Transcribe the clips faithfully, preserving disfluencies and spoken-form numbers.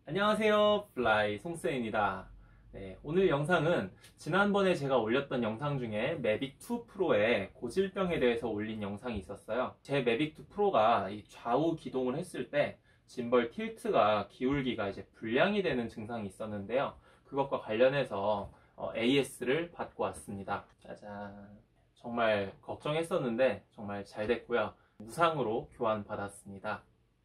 안녕하세요, 플라이 송쌤입니다. 네, 오늘 영상은 지난번에 제가 올렸던 영상 중에 매빅 투 프로의 고질병에 대해서 올린 영상이 있었어요. 제 매빅 투 프로가 이 좌우 기동을 했을 때 짐벌 틸트가 기울기가 이제 불량이 되는 증상이 있었는데요. 그것과 관련해서 에이에스를 받고 왔습니다. 짜잔. 정말 걱정했었는데 정말 잘 됐고요. 무상으로 교환받았습니다.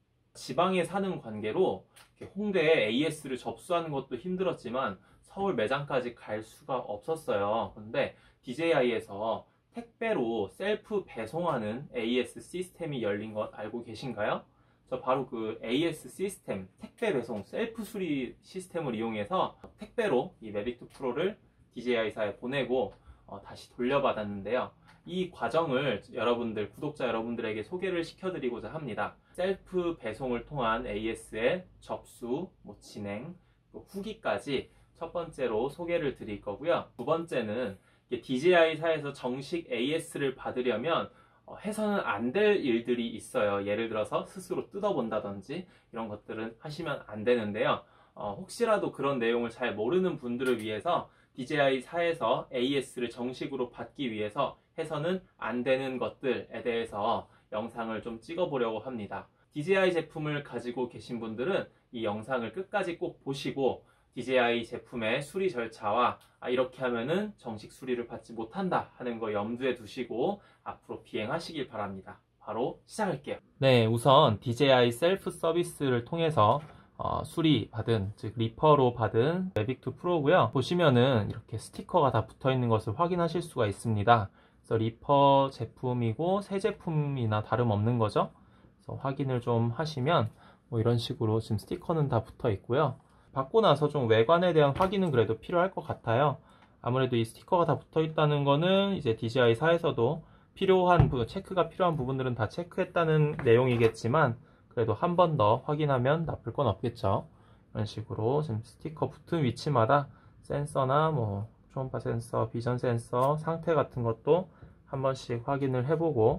지방에 사는 관계로 홍대에 에이에스를 접수하는 것도 힘들었지만 서울 매장까지 갈 수가 없었어요. 그런데 디제이아이에서 택배로 셀프 배송하는 에이에스 시스템이 열린 것 알고 계신가요? 저 바로 그 에이에스 시스템, 택배 배송 셀프 수리 시스템을 이용해서 택배로 이 매빅 투 프로를 디제이아이사에 보내고 어, 다시 돌려받았는데요. 이 과정을 여러분들, 구독자 여러분들에게 소개를 시켜드리고자 합니다. 셀프 배송을 통한 에이에스의 접수, 뭐 진행, 후기까지 첫 번째로 소개를 드릴 거고요. 두 번째는 디제이아이사에서 정식 에이에스를 받으려면 어, 해서는 안 될 일들이 있어요. 예를 들어서 스스로 뜯어본다든지 이런 것들은 하시면 안 되는데요. 어, 혹시라도 그런 내용을 잘 모르는 분들을 위해서 디제이아이사에서 에이에스를 정식으로 받기 위해서 해서는 안 되는 것들에 대해서 영상을 좀 찍어보려고 합니다. 디제이아이 제품을 가지고 계신 분들은 이 영상을 끝까지 꼭 보시고 디제이아이 제품의 수리 절차와 아, 이렇게 하면은 정식 수리를 받지 못한다 하는 거 염두에 두시고 앞으로 비행하시길 바랍니다. 바로 시작할게요. 네, 우선 디제이아이 셀프 서비스를 통해서 어, 수리 받은, 즉 리퍼로 받은 매빅 투 프로고요. 보시면은 이렇게 스티커가 다 붙어 있는 것을 확인하실 수가 있습니다. 그래서 리퍼 제품이고 새 제품이나 다름없는 거죠. 그래서 확인을 좀 하시면 뭐 이런 식으로 지금 스티커는 다 붙어 있고요. 받고 나서 좀 외관에 대한 확인은 그래도 필요할 것 같아요. 아무래도 이 스티커가 다 붙어 있다는 거는 이제 디제이아이사에서도 필요한 부분, 체크가 필요한 부분들은 다 체크했다는 내용이겠지만 그래도 한 번 더 확인하면 나쁠 건 없겠죠. 이런 식으로 지금 스티커 붙은 위치마다 센서나 뭐 초음파 센서, 비전 센서 상태 같은 것도 한 번씩 확인을 해보고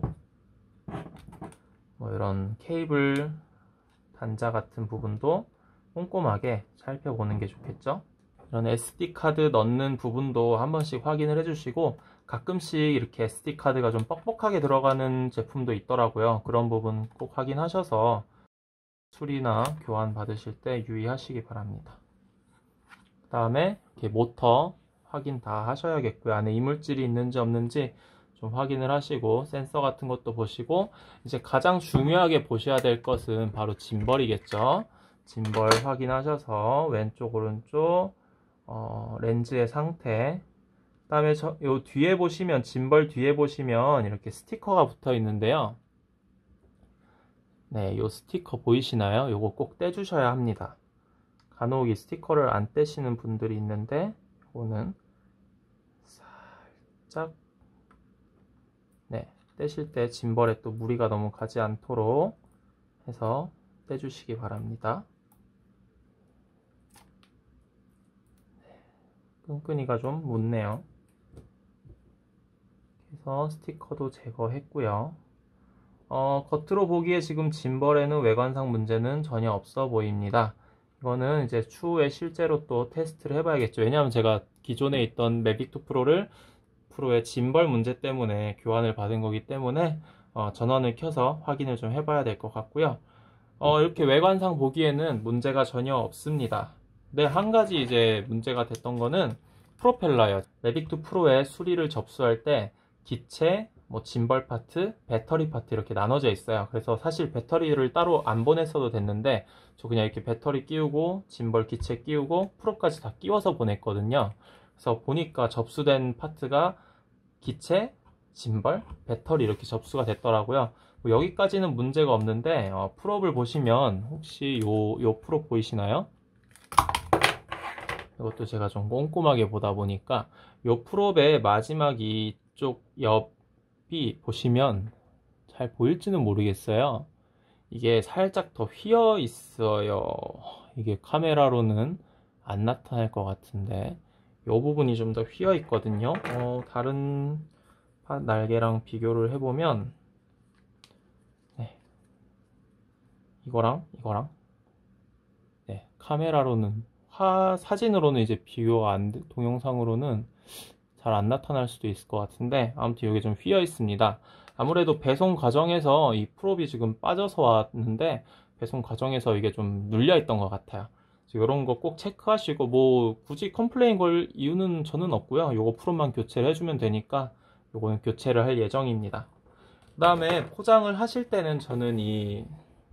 뭐 이런 케이블 단자 같은 부분도 꼼꼼하게 살펴보는 게 좋겠죠. 이런 에스디 카드 넣는 부분도 한 번씩 확인을 해주시고 가끔씩 이렇게 에스디 카드가 좀 뻑뻑하게 들어가는 제품도 있더라고요. 그런 부분 꼭 확인하셔서 수리나 교환 받으실 때 유의하시기 바랍니다. 그 다음에 이렇게 모터 확인 다 하셔야겠고요. 안에 이물질이 있는지 없는지 좀 확인을 하시고 센서 같은 것도 보시고 이제 가장 중요하게 보셔야 될 것은 바로 짐벌이겠죠. 짐벌 확인하셔서 왼쪽 오른쪽 어, 렌즈의 상태, 그 다음에 저, 요 뒤에 보시면 짐벌 뒤에 보시면 이렇게 스티커가 붙어 있는데요. 네, 요 스티커 보이시나요? 요거 꼭 떼주셔야 합니다. 간혹 이 스티커를 안 떼시는 분들이 있는데 요거는 살짝 네, 떼실 때 짐벌에 또 무리가 너무 가지 않도록 해서 떼주시기 바랍니다. 끈끈이가 좀 묻네요. 그래서 스티커도 제거했고요. 어, 겉으로 보기에 지금 짐벌에는 외관상 문제는 전혀 없어 보입니다. 이거는 이제 추후에 실제로 또 테스트를 해봐야겠죠. 왜냐하면 제가 기존에 있던 매빅 투 프로를 프로의 짐벌 문제 때문에 교환을 받은 거기 때문에 어, 전원을 켜서 확인을 좀 해봐야 될 것 같고요. 어, 이렇게 외관상 보기에는 문제가 전혀 없습니다. 네, 한 가지 이제 문제가 됐던 거는 프로펠러예요. 매빅 투 프로의 수리를 접수할 때 기체, 뭐 짐벌 파트, 배터리 파트 이렇게 나눠져 있어요. 그래서 사실 배터리를 따로 안 보냈어도 됐는데 저 그냥 이렇게 배터리 끼우고 짐벌 기체 끼우고 프로까지 다 끼워서 보냈거든요. 그래서 보니까 접수된 파트가 기체, 짐벌, 배터리 이렇게 접수가 됐더라고요. 뭐 여기까지는 문제가 없는데 어, 프롭을 보시면 혹시 요, 요 프롭 보이시나요? 이것도 제가 좀 꼼꼼하게 보다 보니까 요 프롭의 마지막 이쪽 옆이 보시면 잘 보일지는 모르겠어요. 이게 살짝 더 휘어 있어요. 이게 카메라로는 안 나타날 것 같은데 요 부분이 좀 더 휘어 있거든요. 어, 다른 날개랑 비교를 해보면 네, 이거랑 이거랑 카메라로는 화 사진으로는 이제 비교가 안 돼, 동영상으로는 잘 안 나타날 수도 있을 것 같은데 아무튼 여기 좀 휘어 있습니다. 아무래도 배송 과정에서 이 프롭이 지금 빠져서 왔는데 배송 과정에서 이게 좀 눌려 있던 것 같아요. 이런 거 꼭 체크하시고 뭐 굳이 컴플레인 걸 이유는 저는 없고요. 요거 프롭만 교체를 해주면 되니까 요거는 교체를 할 예정입니다. 그 다음에 포장을 하실 때는 저는 이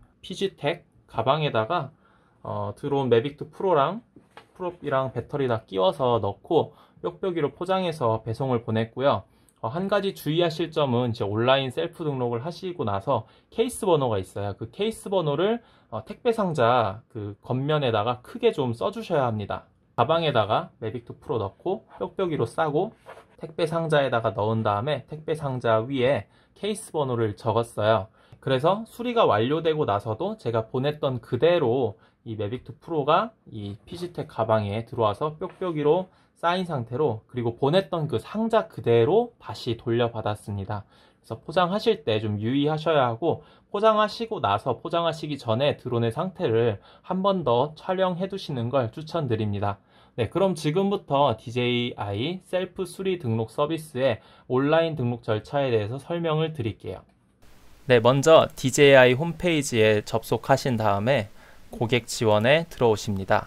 피지텍 가방에다가 어, 들어온 매빅투 프로랑 프롭이랑 배터리 다 끼워서 넣고 뾱뾱이로 포장해서 배송을 보냈고요. 어, 한 가지 주의하실 점은 이제 온라인 셀프 등록을 하시고 나서 케이스 번호가 있어요. 그 케이스 번호를 어, 택배 상자 그 겉면에다가 크게 좀 써주셔야 합니다. 가방에다가 매빅투 프로 넣고 뾱뾱이로 싸고 택배 상자에다가 넣은 다음에 택배 상자 위에 케이스 번호를 적었어요. 그래서 수리가 완료되고 나서도 제가 보냈던 그대로 이 매빅투 프로가 이 피지텍 가방에 들어와서 뾱뾱이로 쌓인 상태로 그리고 보냈던 그 상자 그대로 다시 돌려받았습니다. 그래서 포장하실 때 좀 유의하셔야 하고 포장하시고 나서 포장하시기 전에 드론의 상태를 한 번 더 촬영해 두시는 걸 추천드립니다. 네, 그럼 지금부터 디제이아이 셀프 수리 등록 서비스의 온라인 등록 절차에 대해서 설명을 드릴게요. 네, 먼저 디제이아이 홈페이지에 접속하신 다음에 고객 지원에 들어오십니다.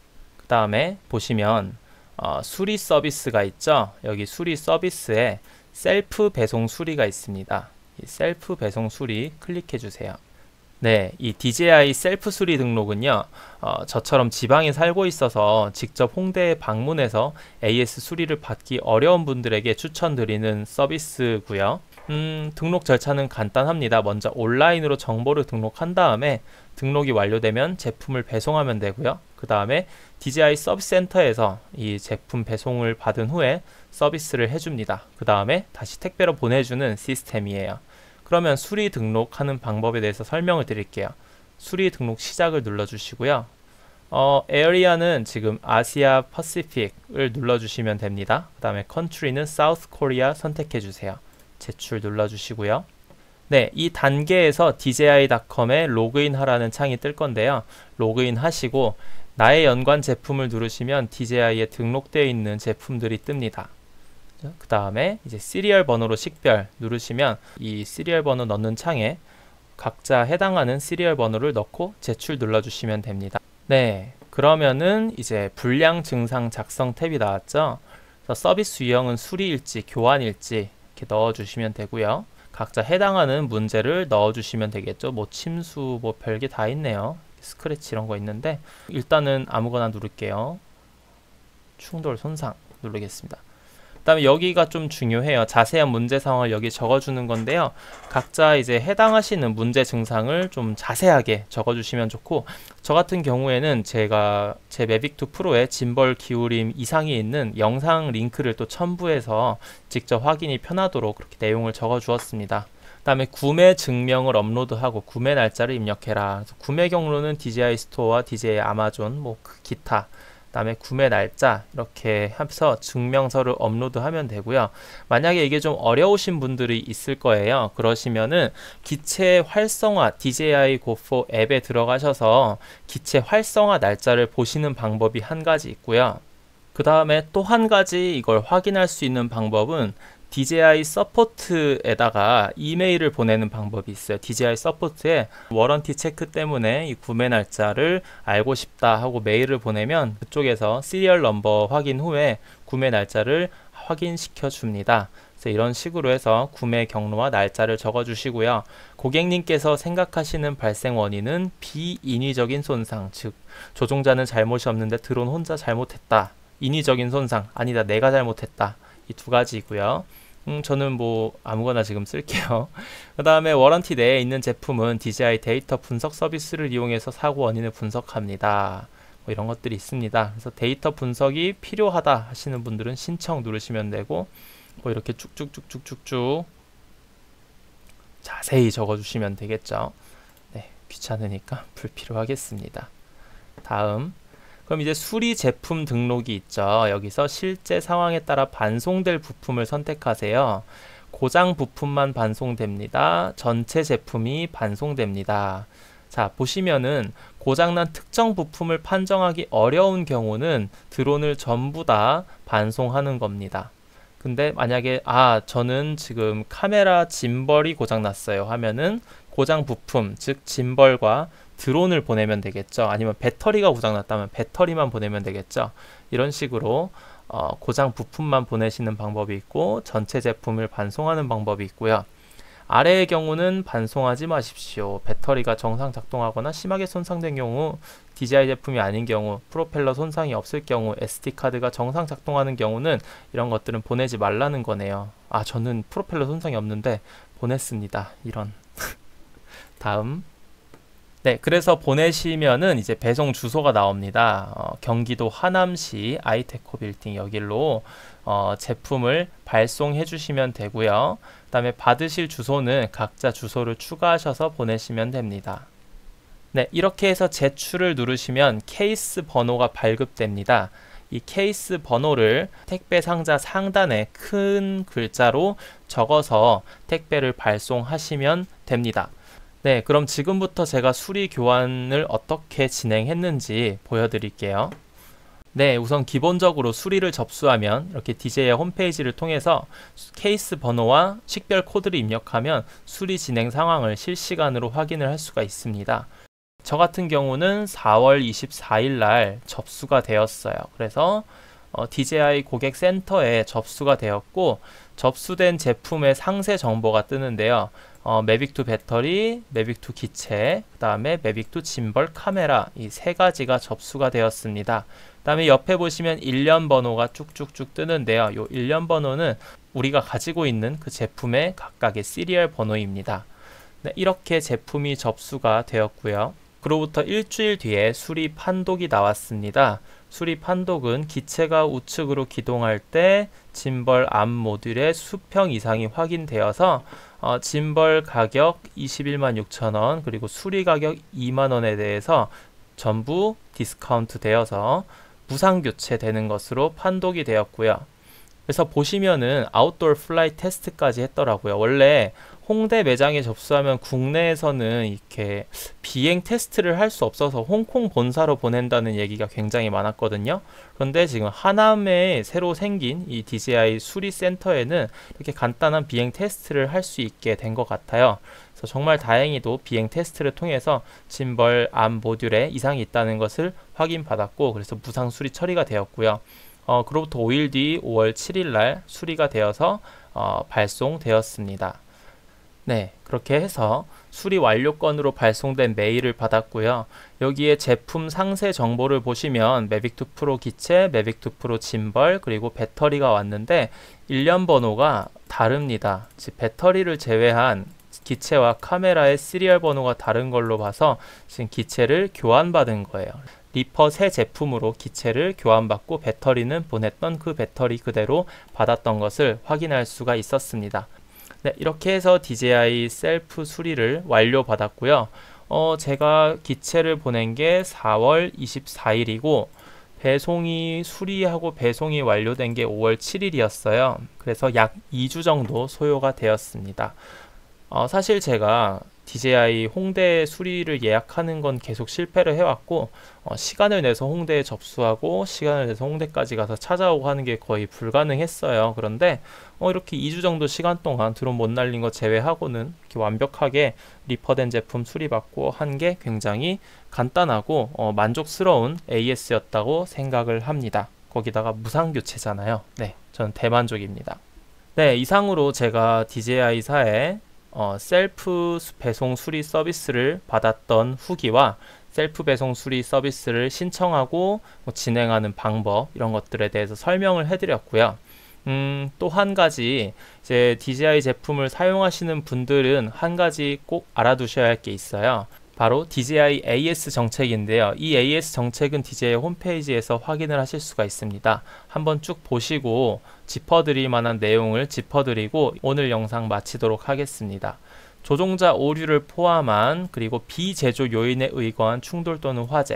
그 다음에 보시면 어, 수리 서비스가 있죠. 여기 수리 서비스에 셀프 배송 수리가 있습니다. 이 셀프 배송 수리 클릭해 주세요. 네, 이 디제이아이 셀프 수리 등록은요, 어, 저처럼 지방에 살고 있어서 직접 홍대에 방문해서 에이에스 수리를 받기 어려운 분들에게 추천드리는 서비스고요. 음, 등록 절차는 간단합니다. 먼저 온라인으로 정보를 등록한 다음에 등록이 완료되면 제품을 배송하면 되고요. 그 다음에 디제이아이 서비스 센터에서 이 제품 배송을 받은 후에 서비스를 해줍니다. 그 다음에 다시 택배로 보내주는 시스템이에요. 그러면 수리 등록하는 방법에 대해서 설명을 드릴게요. 수리 등록 시작을 눌러주시고요. 어, 에어리아는 지금 아시아 퍼시픽을 눌러주시면 됩니다. 그 다음에 컨트리는 사우스 코리아 선택해주세요. 제출 눌러주시고요. 네, 이 단계에서 디제이아이 닷컴에 로그인 하라는 창이 뜰 건데요. 로그인 하시고 나의 연관 제품을 누르시면 디제이아이에 등록되어 있는 제품들이 뜹니다. 그 다음에 이제 시리얼 번호로 식별 누르시면 이 시리얼 번호 넣는 창에 각자 해당하는 시리얼 번호를 넣고 제출 눌러주시면 됩니다. 네, 그러면은 이제 불량 증상 작성 탭이 나왔죠. 그래서 서비스 유형은 수리일지 교환일지 이렇게 넣어주시면 되고요. 각자 해당하는 문제를 넣어주시면 되겠죠. 뭐 침수 뭐 별게 다 있네요. 스크래치 이런 거 있는데 일단은 아무거나 누를게요. 충돌 손상 누르겠습니다. 그 다음에 여기가 좀 중요해요. 자세한 문제 상황을 여기 적어주는 건데요. 각자 이제 해당하시는 문제 증상을 좀 자세하게 적어주시면 좋고, 저 같은 경우에는 제가 제 매빅투 프로에 짐벌 기울임 이상이 있는 영상 링크를 또 첨부해서 직접 확인이 편하도록 그렇게 내용을 적어 주었습니다. 그 다음에 구매 증명을 업로드하고 구매 날짜를 입력해라. 그래서 구매 경로는 디제이아이 스토어와 디제이아이 아마존, 뭐 기타. 그 다음에 구매 날짜 이렇게 해서 증명서를 업로드하면 되고요. 만약에 이게 좀 어려우신 분들이 있을 거예요. 그러시면은 기체 활성화 디제이아이 고포 앱에 들어가셔서 기체 활성화 날짜를 보시는 방법이 한 가지 있고요. 그 다음에 또 한 가지 이걸 확인할 수 있는 방법은 디제이아이 서포트에다가 이메일을 보내는 방법이 있어요. 디제이아이 서포트에 워런티 체크 때문에 이 구매 날짜를 알고 싶다 하고 메일을 보내면 그쪽에서 시리얼 넘버 확인 후에 구매 날짜를 확인시켜 줍니다. 그래서 이런 식으로 해서 구매 경로와 날짜를 적어 주시고요. 고객님께서 생각하시는 발생 원인은 비인위적인 손상, 즉 조종자는 잘못이 없는데 드론 혼자 잘못했다. 인위적인 손상, 아니다 내가 잘못했다. 이 두 가지고요. 음, 저는 뭐 아무거나 지금 쓸게요. 그 다음에 워런티 내에 있는 제품은 디제이아이 데이터 분석 서비스를 이용해서 사고 원인을 분석합니다. 뭐 이런 것들이 있습니다. 그래서 데이터 분석이 필요하다 하시는 분들은 신청 누르시면 되고, 뭐 이렇게 쭉쭉쭉쭉쭉쭉 자세히 적어주시면 되겠죠. 네, 귀찮으니까 불필요하겠습니다. 다음. 그럼 이제 수리 제품 등록이 있죠. 여기서 실제 상황에 따라 반송될 부품을 선택하세요. 고장 부품만 반송됩니다. 전체 제품이 반송됩니다. 자, 보시면은 고장난 특정 부품을 판정하기 어려운 경우는 드론을 전부 다 반송하는 겁니다. 근데 만약에 아 저는 지금 카메라 짐벌이 고장났어요 하면은 고장 부품, 즉 짐벌과 드론을 보내면 되겠죠. 아니면 배터리가 고장났다면 배터리만 보내면 되겠죠. 이런 식으로 어, 고장 부품만 보내시는 방법이 있고 전체 제품을 반송하는 방법이 있고요. 아래의 경우는 반송하지 마십시오. 배터리가 정상 작동하거나 심하게 손상된 경우, 디지아이 제품이 아닌 경우, 프로펠러 손상이 없을 경우, 에스디카드가 정상 작동하는 경우는 이런 것들은 보내지 말라는 거네요. 아 저는 프로펠러 손상이 없는데 보냈습니다. 이런. 다음. 네, 그래서 보내시면은 이제 배송 주소가 나옵니다. 어, 경기도 하남시 아이테코 빌딩 여기로 어, 제품을 발송해 주시면 되고요. 그 다음에 받으실 주소는 각자 주소를 추가하셔서 보내시면 됩니다. 네, 이렇게 해서 제출을 누르시면 케이스 번호가 발급됩니다. 이 케이스 번호를 택배 상자 상단에 큰 글자로 적어서 택배를 발송하시면 됩니다. 네, 그럼 지금부터 제가 수리 교환을 어떻게 진행했는지 보여드릴게요. 네, 우선 기본적으로 수리를 접수하면 이렇게 디제이아이 홈페이지를 통해서 케이스 번호와 식별 코드를 입력하면 수리 진행 상황을 실시간으로 확인을 할 수가 있습니다. 저 같은 경우는 사월 이십사일 날 접수가 되었어요. 그래서 어, 디제이아이 고객 센터에 접수가 되었고 접수된 제품의 상세 정보가 뜨는데요. 어, 매빅투 배터리, 매빅투 기체, 그 다음에 매빅투 짐벌 카메라 이 세 가지가 접수가 되었습니다. 그 다음에 옆에 보시면 일련 번호가 쭉쭉쭉 뜨는데요. 이 일련 번호는 우리가 가지고 있는 그 제품의 각각의 시리얼 번호입니다. 네, 이렇게 제품이 접수가 되었고요. 그로부터 일주일 뒤에 수리 판독이 나왔습니다. 수리 판독은 기체가 우측으로 기동할 때 짐벌 앞 모듈의 수평 이상이 확인되어서 어, 짐벌 가격 이십일만 육천 원 그리고 수리 가격 이만 원에 대해서 전부 디스카운트 되어서 무상 교체되는 것으로 판독이 되었고요. 그래서 보시면은 아웃도어 플라이 테스트까지 했더라고요. 원래 홍대 매장에 접수하면 국내에서는 이렇게 비행 테스트를 할 수 없어서 홍콩 본사로 보낸다는 얘기가 굉장히 많았거든요. 그런데 지금 하남에 새로 생긴 이 디제이아이 수리 센터에는 이렇게 간단한 비행 테스트를 할 수 있게 된 것 같아요. 그래서 정말 다행히도 비행 테스트를 통해서 짐벌 앞 모듈에 이상이 있다는 것을 확인받았고 그래서 무상 수리 처리가 되었고요. 어, 그로부터 오 일 뒤 오월 칠일 날 수리가 되어서 어, 발송되었습니다. 네, 그렇게 해서 수리 완료건으로 발송된 메일을 받았고요. 여기에 제품 상세 정보를 보시면 매빅투 프로 기체, 매빅투 프로 짐벌, 그리고 배터리가 왔는데 일련 번호가 다릅니다. 즉 배터리를 제외한 기체와 카메라의 시리얼 번호가 다른 걸로 봐서 지금 기체를 교환받은 거예요. 리퍼 새 제품으로 기체를 교환받고 배터리는 보냈던 그 배터리 그대로 받았던 것을 확인할 수가 있었습니다. 네, 이렇게 해서 디제이아이 셀프 수리를 완료받았고요. 어, 제가 기체를 보낸 게 사월 이십사일이고 배송이 수리하고 배송이 완료된 게 오월 칠일이었어요. 그래서 약 이 주 정도 소요가 되었습니다. 어, 사실 제가 디제이아이 홍대 수리를 예약하는 건 계속 실패를 해왔고 어, 시간을 내서 홍대에 접수하고 시간을 내서 홍대까지 가서 찾아오고 하는 게 거의 불가능했어요. 그런데 어, 이렇게 이 주 정도 시간 동안 드론 못 날린 거 제외하고는 이렇게 완벽하게 리퍼된 제품 수리받고 한 게 굉장히 간단하고 어, 만족스러운 에이에스였다고 생각을 합니다. 거기다가 무상 교체잖아요. 네, 저는 대만족입니다. 네, 이상으로 제가 디제이아이사에 어, 셀프 배송 수리 서비스를 받았던 후기와 셀프 배송 수리 서비스를 신청하고 뭐 진행하는 방법 이런 것들에 대해서 설명을 해드렸고요. 음, 또 한 가지 이제 디제이아이 제품을 사용하시는 분들은 한 가지 꼭 알아두셔야 할 게 있어요. 바로 디제이아이 에이에스 정책인데요. 이 에이에스 정책은 디제이아이 홈페이지에서 확인을 하실 수가 있습니다. 한번 쭉 보시고 짚어드릴 만한 내용을 짚어드리고 오늘 영상 마치도록 하겠습니다. 조종자 오류를 포함한 그리고 비제조 요인에 의거한 충돌 또는 화재,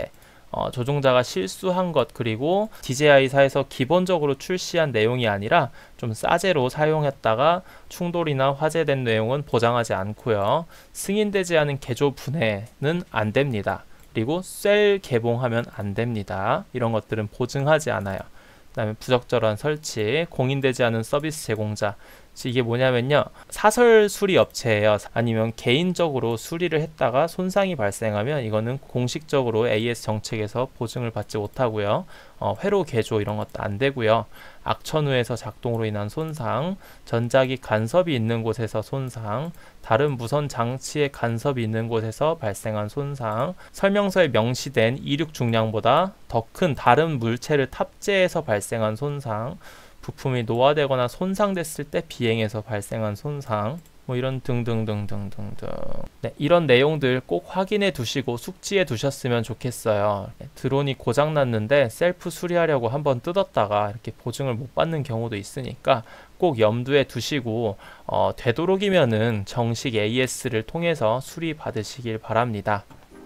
어, 조종자가 실수한 것, 그리고 디제이아이사에서 기본적으로 출시한 내용이 아니라 좀 싸제로 사용했다가 충돌이나 화제된 내용은 보장하지 않고요. 승인되지 않은 개조 분해는 안 됩니다. 그리고 셀 개봉하면 안 됩니다. 이런 것들은 보증하지 않아요. 그 다음에 부적절한 설치, 공인되지 않은 서비스 제공자. 이게 뭐냐면요, 사설 수리 업체예요. 아니면 개인적으로 수리를 했다가 손상이 발생하면 이거는 공식적으로 에이에스 정책에서 보증을 받지 못하고요. 어, 회로 개조 이런 것도 안 되고요. 악천후에서 작동으로 인한 손상, 전자기 간섭이 있는 곳에서 손상, 다른 무선 장치의 간섭이 있는 곳에서 발생한 손상, 설명서에 명시된 이륙 중량보다 더 큰 다른 물체를 탑재해서 발생한 손상, 부품이 노화되거나 손상됐을 때 비행에서 발생한 손상, 뭐 이런 등등등등등등. 네, 이런 내용들 꼭 확인해 두시고 숙지해 두셨으면 좋겠어요. 드론이 고장 났는데 셀프 수리하려고 한번 뜯었다가 이렇게 보증을 못 받는 경우도 있으니까 꼭 염두에 두시고 어, 되도록이면은 정식 에이에스를 통해서 수리 받으시길 바랍니다.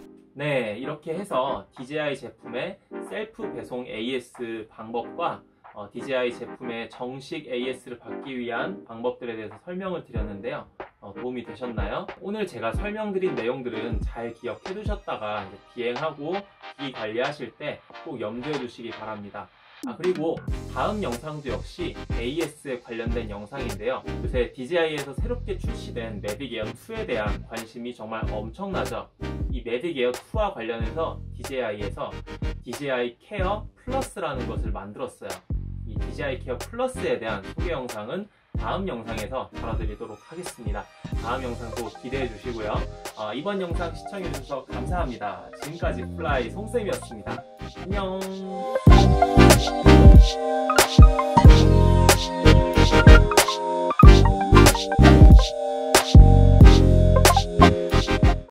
네, 이렇게 해서 디제이아이 제품의 셀프 배송 에이에스 방법과 어, 디제이아이 제품의 정식 에이에스를 받기 위한 방법들에 대해서 설명을 드렸는데요. 어, 도움이 되셨나요? 오늘 제가 설명드린 내용들은 잘 기억해 두셨다가 이제 비행하고 기기 관리하실 때 꼭 염두에 두시기 바랍니다. 아, 그리고 다음 영상도 역시 에이에스에 관련된 영상인데요. 요새 디제이아이에서 새롭게 출시된 매빅 에어 투에 대한 관심이 정말 엄청나죠. 이 매빅 에어 투와 관련해서 디제이아이에서 디제이아이 케어 플러스라는 것을 만들었어요. 이 디제이아이 케어 플러스에 대한 소개 영상은 다음 영상에서 다뤄드리도록 하겠습니다. 다음 영상도 기대해 주시고요. 어, 이번 영상 시청해 주셔서 감사합니다. 지금까지 플라이 송쌤이었습니다. 안녕.